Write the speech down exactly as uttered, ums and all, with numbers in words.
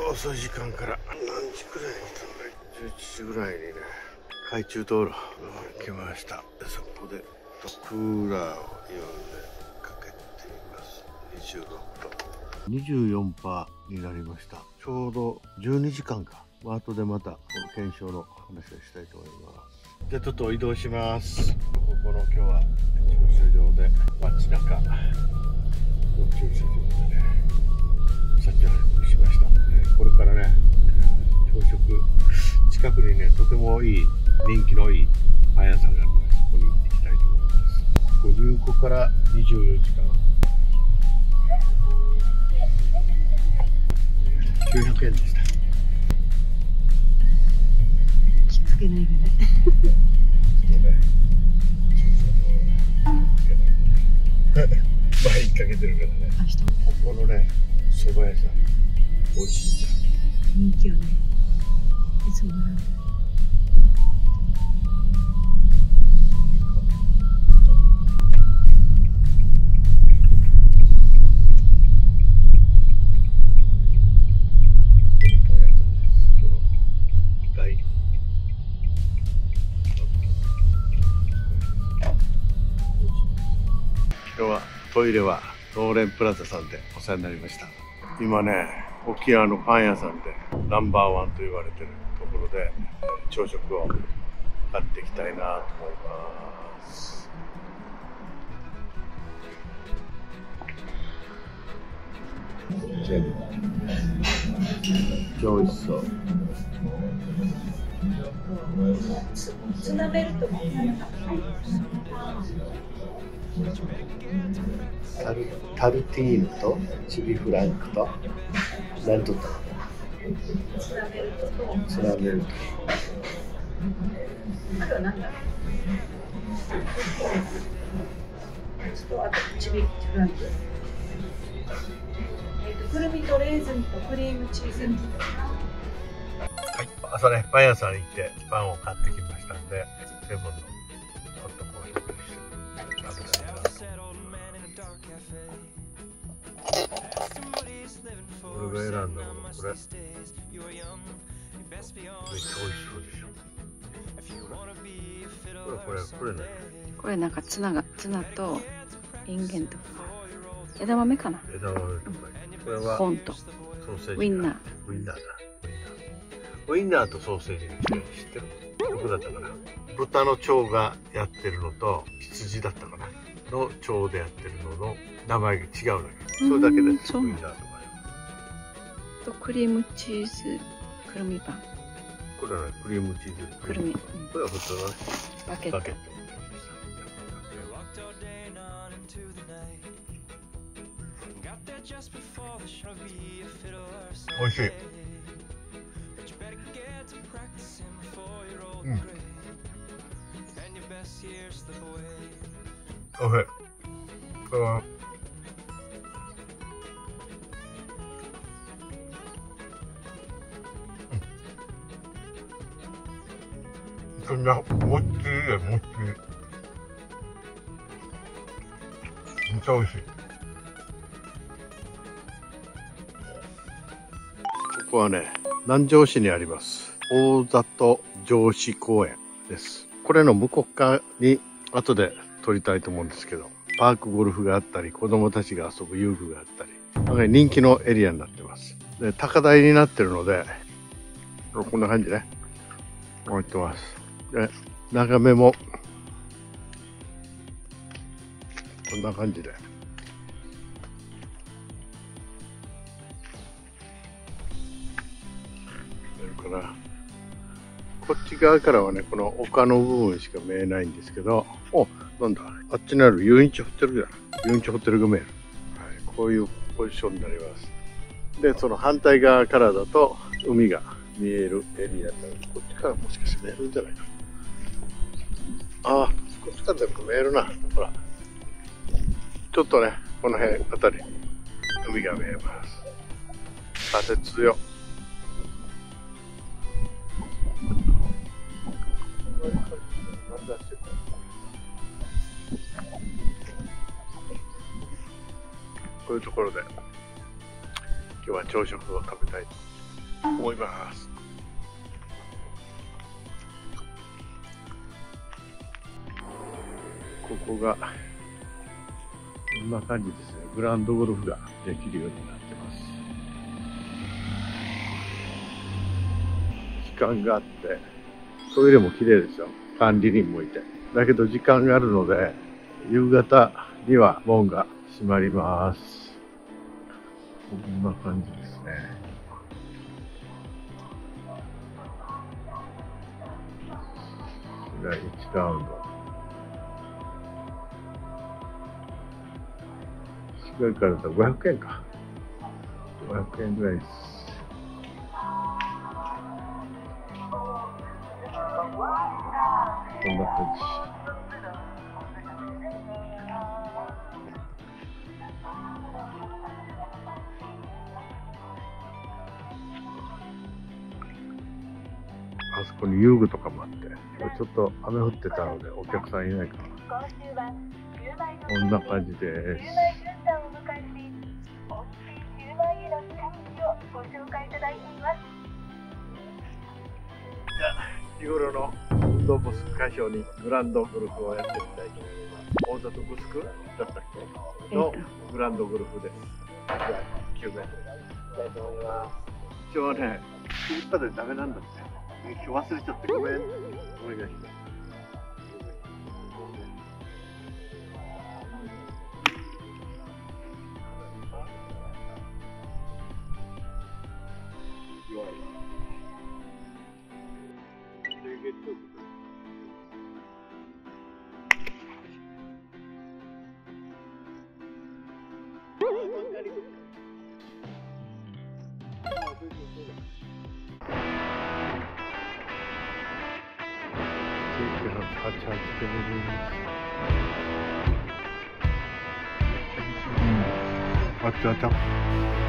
遅い時間から何時くらいに来たんだい、じゅういちじぐらいにね、海中道路来ました。でそこでクーラーを呼んでかけてみます。にじゅうろくど、にじゅうよんパーセント になりました。ちょうどじゅうにじかんか。後でまた検証の話をしたいと思います。でちょっと移動します。ここの今日は駐車場で街中の駐車場でね、車中泊しました。これからね、朝食近くにね、とてもいい人気のいいパン屋さんがあるので、そこに行ってきたいと思います。ここ入庫からにじゅうよじかんきゅうひゃくえんでした。 きっかけないぐらい。 前にかけてるからね。ここのね、蕎麦屋さん美味しいんだ。 人気よね。そうなんだ。 今日はトイレは東レンプラザさんでお世話になりました。今ね、沖縄のパン屋さんでナンバーワンと言われてるところで朝食を買っていきたいなと思います。全部超美味しそう。 ツナベルトもタル、タルティーヌとチビフランクと何とったツナベルトとツナベルト。 あれは何だろう。とあとチビフランク。えっとくるみとレーズンとクリームチーズ。 はい、朝ね、パン屋さん行ってパンを買ってきましたんで、セブンのホットコーヒーと一緒に食べたいなと。俺が選んだもの、これめっちゃ美味しそうでしょ。これこれこれね、 これなんかツナがツナとインゲンとか枝豆かな。 枝豆とか、これはコーンとソーセージ、 ウインナー。 ウインナーだ。ウインナーとソーセージの違い知ってる？どこだったかな。豚の腸がやってるのと羊だったかなの腸でやってるのの名前が違うだけ。それだけです。ウインナーとかとクリームチーズくるみパン。 これはね、クリームチーズくるみ。 これは普通のね、 バケット。 バケット。美味しい。うん。おいしい。あそんなもっちりでもっちり。めっちゃ美味しい。ここはね、南城市にあります大里城址公園です。これの向こう側に後で撮りたいと思うんですけど、パークゴルフがあったり、子供たちが遊ぶ遊具があったり、なんか人気のエリアになってます。で、高台になってるので、こんな感じね、置いてます。で、眺めもこんな感じで。かな。こっち側からはね、この丘の部分しか見えないんですけど、お、なんだ、あっちにある遊園地ホテルじゃない。遊園地ホテルが見える。はい、こういうポジションになります。で、その反対側からだと海が見えるエリアになる。こっちからもしかして見えるんじゃないか。ああ、こっちからでも見えるな。ほら。ちょっとね、この辺あたり、海が見えます。風強。こういうところで今日は朝食を食べたいと思います。ここがこんな感じですね。グランドゴルフができるようになってます。時間があってトイレも綺麗ですよ。管理人もいて。だけど時間があるので夕方には門が閉まります。こんな感じですね。いちラウンド。近いからだとごひゃくえんか。ごひゃくえんぐらいです。こんな感じ。あそこに遊具とかもあって、今日ちょっと雨降ってたのでお客さんいないかな。こんな感じです。日頃の運動不足解消にグランドゴルフをやってみたいと思います。大里ブスクだったっけのグランドゴルフです。じゃあきゅうめいいきたいと思います。一応ね、一発でダメなんだって。今日忘れちゃってごめん。お願いします。はちはちでございます。あちゃあちゃ。